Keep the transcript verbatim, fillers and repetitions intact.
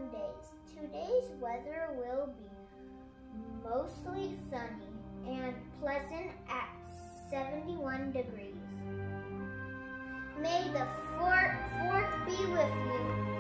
seven days. Today's weather will be mostly sunny and pleasant at seventy-one degrees. May the fourth be with you.